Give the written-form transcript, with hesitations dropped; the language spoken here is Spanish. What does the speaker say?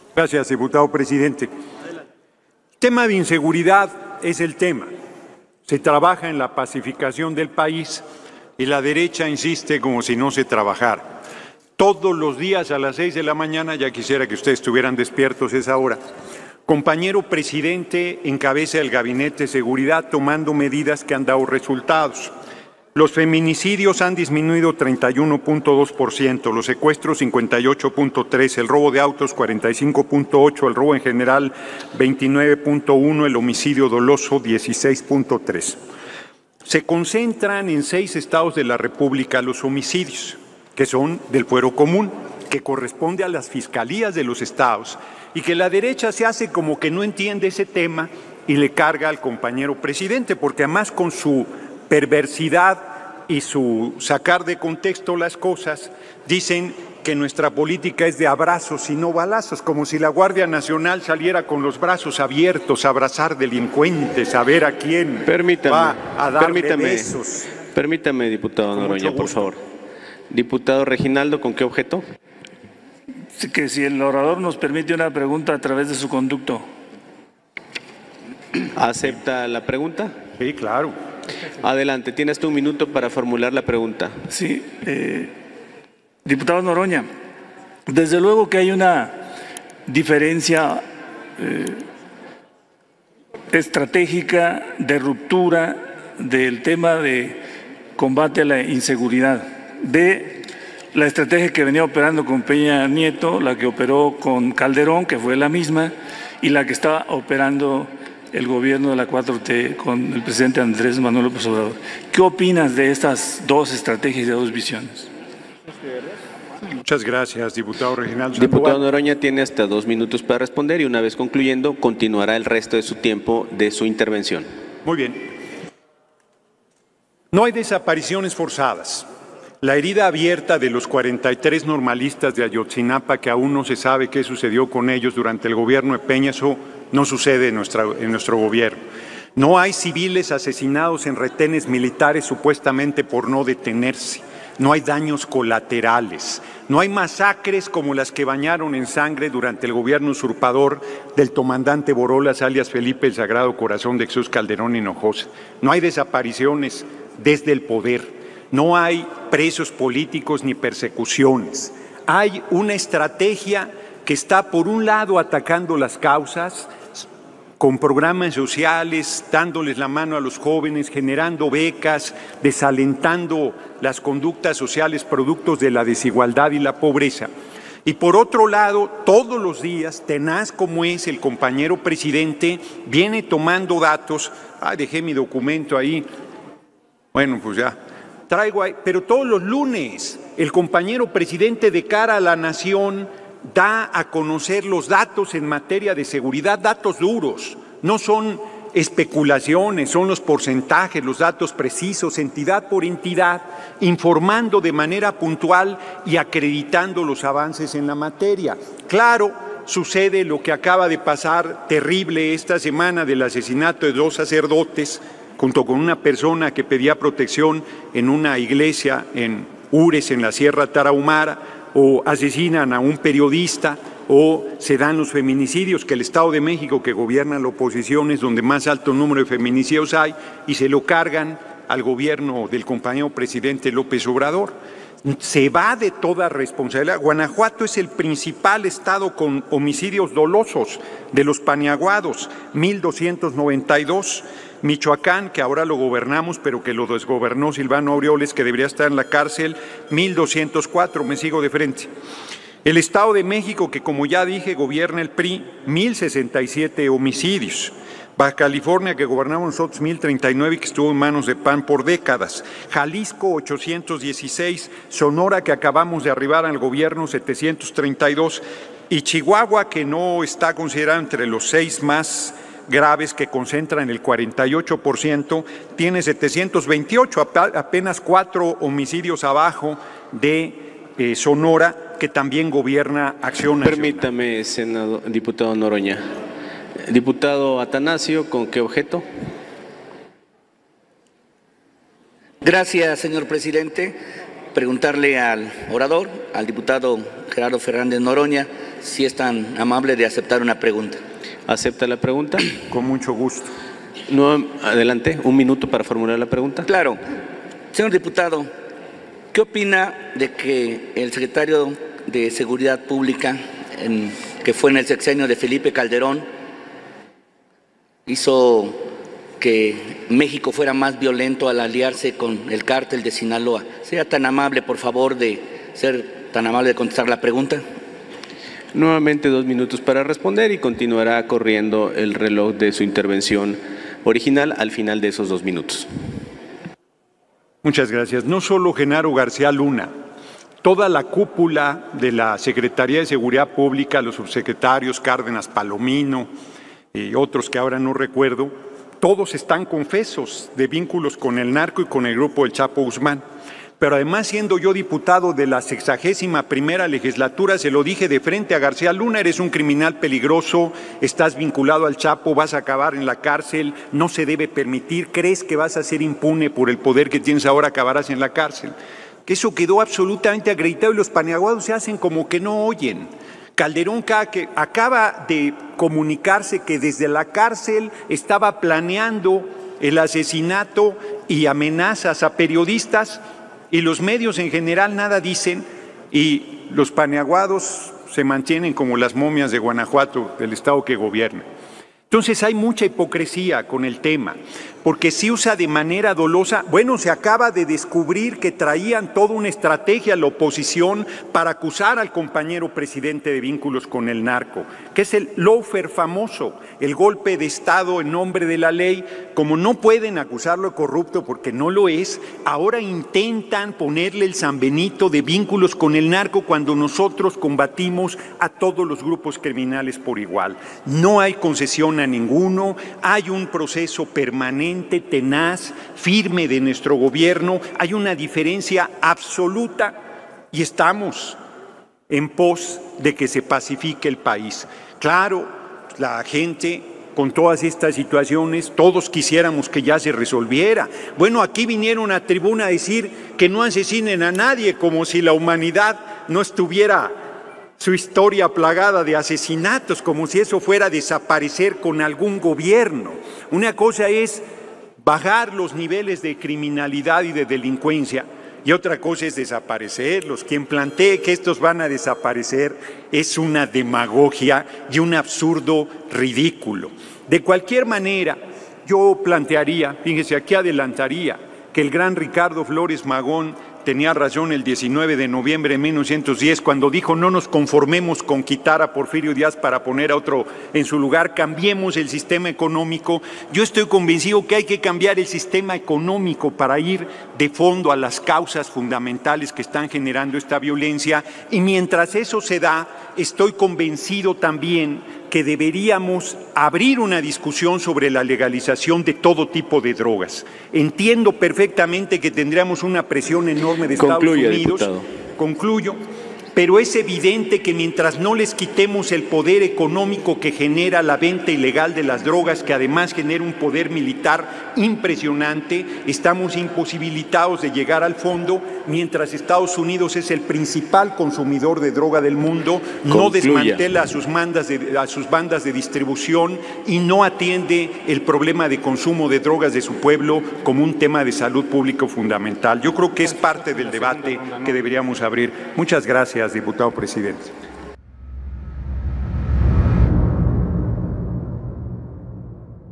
Gracias, diputado presidente. El tema de inseguridad es el tema. Se trabaja en la pacificación del país y la derecha insiste como si no se trabajara. Todos los días a las 6 de la mañana, ya quisiera que ustedes estuvieran despiertos a esa hora, compañero presidente encabeza el Gabinete de Seguridad tomando medidas que han dado resultados. Los feminicidios han disminuido 31.2%, los secuestros 58.3%, el robo de autos 45.8%, el robo en general 29.1%, el homicidio doloso 16.3%. Se concentran en 6 estados de la República los homicidios, que son del fuero común, que corresponde a las fiscalías de los estados, y que la derecha se hace como que no entiende ese tema y le carga al compañero presidente, porque además con su perversidad y su sacar de contexto las cosas, dicen que nuestra política es de abrazos y no balazos, como si la Guardia Nacional saliera con los brazos abiertos a abrazar delincuentes, a ver a quién va a dar besos. Permítame, diputado Noroña, por favor. Diputado Reginaldo, ¿con qué objeto? Que si el orador nos permite una pregunta a través de su conducto. ¿Acepta la pregunta? Sí, claro. Adelante, tienes un minuto para formular la pregunta. Sí, diputado Noroña, desde luego que hay una diferencia estratégica de ruptura del tema de combate a la inseguridad, de la estrategia que venía operando con Peña Nieto, la que operó con Calderón, que fue la misma, y la que está operando el gobierno de la 4T con el presidente Andrés Manuel López Obrador. ¿Qué opinas de estas dos estrategias y de dos visiones? Muchas gracias, diputado Reginaldo Sandoval. Diputado Noroña tiene hasta 2 minutos para responder y una vez concluyendo continuará el resto de su tiempo de su intervención. Muy bien. No hay desapariciones forzadas. La herida abierta de los 43 normalistas de Ayotzinapa, que aún no se sabe qué sucedió con ellos durante el gobierno de Peña, eso no sucede en nuestro gobierno. No hay civiles asesinados en retenes militares supuestamente por no detenerse. No hay daños colaterales. No hay masacres como las que bañaron en sangre durante el gobierno usurpador del comandante Borolas, alias Felipe el Sagrado Corazón de Jesús Calderón Hinojosa. No hay desapariciones desde el poder. No hay presos políticos ni persecuciones. Hay una estrategia que está, por un lado, atacando las causas, con programas sociales, dándoles la mano a los jóvenes, generando becas, desalentando las conductas sociales productos de la desigualdad y la pobreza. Y por otro lado, todos los días, tenaz como es el compañero presidente, viene tomando datos. Dejé mi documento ahí. Bueno, pues ya. Traigo ahí, pero todos los lunes el compañero presidente de cara a la nación da a conocer los datos en materia de seguridad, datos duros, no son especulaciones, son los porcentajes, los datos precisos, entidad por entidad, informando de manera puntual y acreditando los avances en la materia. Claro, sucede lo que acaba de pasar terrible esta semana del asesinato de 2 sacerdotes, junto con una persona que pedía protección en una iglesia en Ures, en la Sierra Tarahumara, o asesinan a un periodista, o se dan los feminicidios, que el Estado de México, que gobierna la oposición, es donde más alto número de feminicidios hay, y se lo cargan al gobierno del compañero presidente López Obrador. Se va de toda responsabilidad. Guanajuato es el principal estado con homicidios dolosos de los paniaguados, 1,292. Michoacán, que ahora lo gobernamos, pero que lo desgobernó Silvano Aureoles, que debería estar en la cárcel, 1,204, me sigo de frente. El Estado de México, que como ya dije, gobierna el PRI, 1,067 homicidios. Baja California, que gobernamos nosotros, 1,039, que estuvo en manos de PAN por décadas. Jalisco, 816. Sonora, que acabamos de arribar al gobierno, 732. Y Chihuahua, que no está considerado entre los 6 más graves, que concentran el 48%, tiene 728, apenas 4 homicidios abajo de Sonora, que también gobierna Acción Nacional. Permítame, diputado Noroña. Diputado Atanasio, ¿con qué objeto? Gracias, señor presidente. Preguntarle al orador, al diputado Gerardo Fernández Noroña, si es tan amable de aceptar una pregunta. ¿Acepta la pregunta? Con mucho gusto. No, adelante, 1 minuto para formular la pregunta. Claro. Señor diputado, ¿qué opina de que el secretario de Seguridad Pública, que fue en el sexenio de Felipe Calderón, hizo que México fuera más violento al aliarse con el cártel de Sinaloa? Sea tan amable, por favor, de contestar la pregunta. Nuevamente 2 minutos para responder y continuará corriendo el reloj de su intervención original al final de esos 2 minutos. Muchas gracias. No solo Genaro García Luna, toda la cúpula de la Secretaría de Seguridad Pública, los subsecretarios Cárdenas, Palomino y otros que ahora no recuerdo, todos están confesos de vínculos con el narco y con el grupo del Chapo Guzmán. Pero además, siendo yo diputado de la 61ª legislatura, se lo dije de frente a García Luna: eres un criminal peligroso, estás vinculado al Chapo, vas a acabar en la cárcel, no se debe permitir, crees que vas a ser impune por el poder que tienes ahora, acabarás en la cárcel. Que eso quedó absolutamente acreditado y los paniaguados se hacen como que no oyen. Calderón que acaba de comunicarse que desde la cárcel estaba planeando el asesinato y amenazas a periodistas, y los medios en general nada dicen, y los paniaguados se mantienen como las momias de Guanajuato, del estado que gobierna. Entonces hay mucha hipocresía con el tema, porque se usa de manera dolosa. Bueno, se acaba de descubrir que traían toda una estrategia a la oposición para acusar al compañero presidente de vínculos con el narco, que es el lawfare famoso, el golpe de Estado en nombre de la ley. Como no pueden acusarlo de corrupto porque no lo es, ahora intentan ponerle el San Benito de vínculos con el narco cuando nosotros combatimos a todos los grupos criminales por igual. No hay concesión a ninguno, hay un proceso permanente, tenaz, firme de nuestro gobierno, hay una diferencia absoluta y estamos en pos de que se pacifique el país. Claro, la gente con todas estas situaciones, todos quisiéramos que ya se resolviera. Bueno, aquí vinieron a tribuna a decir que no asesinen a nadie, como si la humanidad no estuviera su historia plagada de asesinatos, como si eso fuera a desaparecer con algún gobierno. Una cosa es bajar los niveles de criminalidad y de delincuencia, y otra cosa es desaparecerlos. Quien plantee que estos van a desaparecer es una demagogia y un absurdo ridículo. De cualquier manera, yo plantearía, fíjese, aquí adelantaría, que el gran Ricardo Flores Magón tenía razón el 19 de noviembre de 1910 cuando dijo: no nos conformemos con quitar a Porfirio Díaz para poner a otro en su lugar, cambiemos el sistema económico. Yo estoy convencido que hay que cambiar el sistema económico para ir de fondo a las causas fundamentales que están generando esta violencia, y mientras eso se da, estoy convencido también que deberíamos abrir una discusión sobre la legalización de todo tipo de drogas. Entiendo perfectamente que tendríamos una presión enorme de Estados Unidos. Diputado. Concluyo. Pero es evidente que mientras no les quitemos el poder económico que genera la venta ilegal de las drogas, que además genera un poder militar impresionante, estamos imposibilitados de llegar al fondo, mientras Estados Unidos es el principal consumidor de droga del mundo, no desmantela a sus bandas de distribución y no atiende el problema de consumo de drogas de su pueblo como un tema de salud pública fundamental. Yo creo que es parte del debate que deberíamos abrir. Muchas gracias, diputado presidente.